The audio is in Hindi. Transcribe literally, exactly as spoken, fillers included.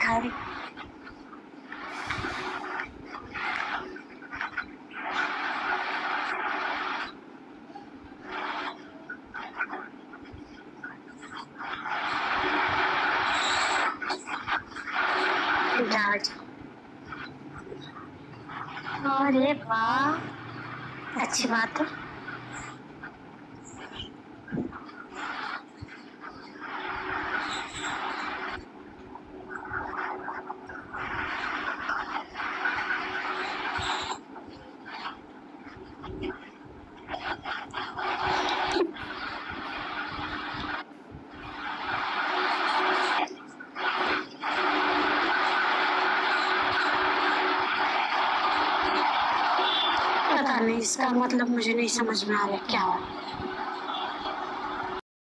दिखा रही। अरे वाह, अच्छी बात है। पता नहीं, इसका मतलब मुझे नहीं समझ में आ रहा क्या हो।